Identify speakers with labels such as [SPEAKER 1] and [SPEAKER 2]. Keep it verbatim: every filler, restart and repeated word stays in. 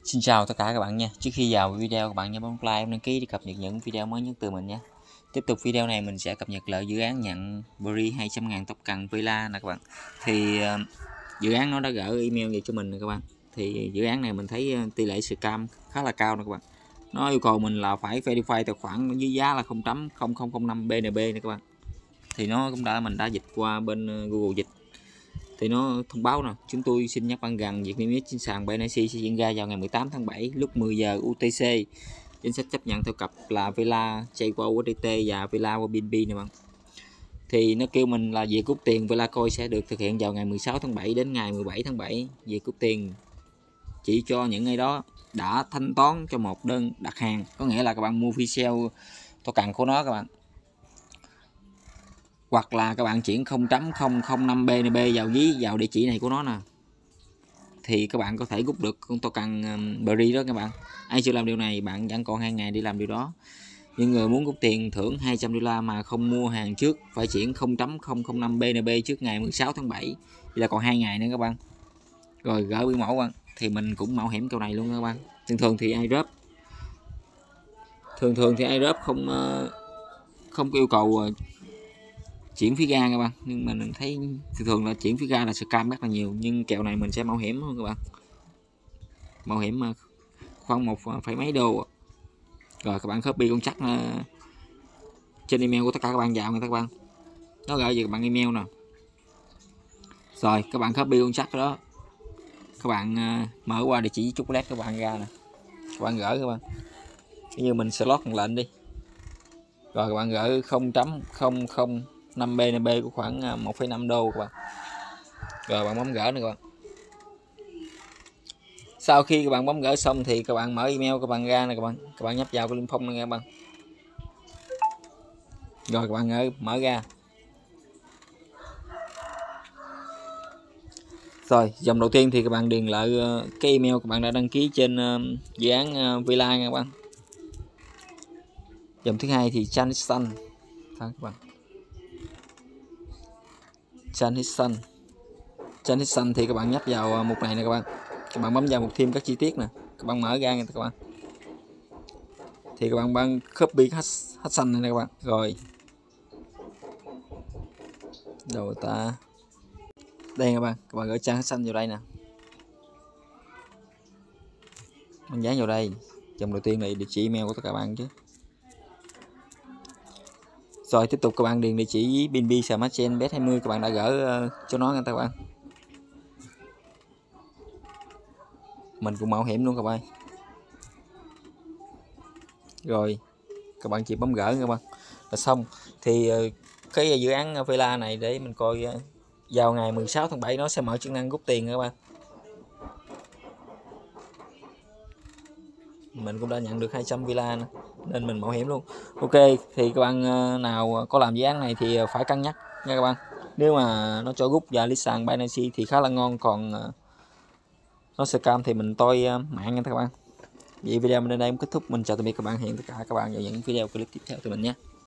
[SPEAKER 1] Xin chào tất cả các bạn nha. Trước khi vào video, các bạn nhớ bấm like, đăng ký để cập nhật những video mới nhất từ mình nhé. Tiếp tục video này mình sẽ cập nhật lại dự án nhận Bri hai trăm ngàn tóc cần villa nè các bạn. Thì uh, dự án nó đã gửi email về cho mình nè các bạn. Thì dự án này mình thấy uh, tỷ lệ scam khá là cao nè các bạn. Nó yêu cầu mình là phải verify tài khoản với giá là không chấm không không không năm B N B nè các bạn. Thì nó cũng đã mình đã dịch qua bên uh, Google dịch. Thì nó thông báo nè, chúng tôi xin nhắc bạn rằng việc niêm yết trên sàn Binance sẽ diễn ra vào ngày mười tám tháng bảy lúc mười giờ U T C. Chính sách chấp nhận theo cặp là Vela chạy qua U S D T và Vela qua B N B nè bạn. Thì nó kêu mình là việc rút tiền Vela Coin sẽ được thực hiện vào ngày mười sáu tháng bảy đến ngày mười bảy tháng bảy. Việc rút tiền chỉ cho những ai đó đã thanh toán cho một đơn đặt hàng, có nghĩa là các bạn mua official token của nó các bạn, hoặc là các bạn chuyển không chấm không không năm B N B vào ví vào địa chỉ này của nó nè, thì các bạn có thể rút được con token um, Bri đó các bạn. Ai chưa làm điều này bạn vẫn còn hai ngày đi làm điều đó. Những người muốn rút tiền thưởng hai trăm đô la mà không mua hàng trước phải chuyển không chấm không không năm B N B trước ngày mười sáu tháng bảy, thì là còn hai ngày nữa các bạn. Rồi gửi biên mẫu các bạn. Thì mình cũng mạo hiểm câu này luôn các bạn. Thường thường thì airdrop thường thường thì airdrop không không có yêu cầu chuyển phí ga các bạn, nhưng mà mình thấy thường thường là chuyển phí ga là scam rất là nhiều, nhưng kèo này mình sẽ mạo hiểm hơn các bạn, mạo hiểm mà khoảng một phải mấy đô. Rồi các bạn copy con chắc trên email của tất cả các bạn vào nha các bạn, nó gửi về các bạn email nè. Rồi các bạn copy con chắc đó, các bạn mở qua địa chỉ chocolate các bạn ra nè, các bạn gửi các bạn, như mình slot một lệnh đi, rồi các bạn gửi không chấm không không năm B N B của khoảng một phẩy năm đô các bạn. Rồi bạn bấm gửi nữa các bạn. Sau khi các bạn bấm gửi xong thì các bạn mở email các bạn ra nè các bạn, các bạn nhấp vào cái link phong này các bạn. Rồi các bạn gửi mở ra. Rồi dòng đầu tiên thì các bạn điền lại cái email các bạn đã đăng ký trên dự án Villa nha các bạn. Dòng thứ hai thì transaction các bạn. Transaction transaction thì các bạn nhấp vào mục này nè các bạn, các bạn bấm vào mục thêm các chi tiết nè, các bạn mở ra nha các bạn. Thì các bạn bấm copy hash xanh này nè các bạn. Rồi đầu ta đây các bạn, các bạn gửi trang hash xanh vào đây nè, mình dán vào đây. Dòng đầu tiên này địa chỉ email của tất cả các bạn chứ. Rồi tiếp tục các bạn điền địa chỉ B N B Smart Chain B S hai mươi các bạn đã gửi uh, cho nó nha các bạn. Mình cũng mạo hiểm luôn các bạn. Rồi các bạn chỉ bấm gửi các bạn là xong. Thì uh, cái dự án Villa này để mình coi uh, vào ngày mười sáu tháng bảy nó sẽ mở chức năng rút tiền các bạn. Mình cũng đã nhận được hai trăm villa nữa, nên mình mạo hiểm luôn. Ok, thì các bạn nào có làm dự án này thì phải cân nhắc nha các bạn. Nếu mà nó cho rút và list sàn Binance thì khá là ngon, còn nó scam thì mình tôi mạng nha các bạn. Vậy video mình đến đây cũng kết thúc. Mình chào tạm biệt các bạn, hẹn tất cả các bạn vào những video clip tiếp theo từ mình nhé.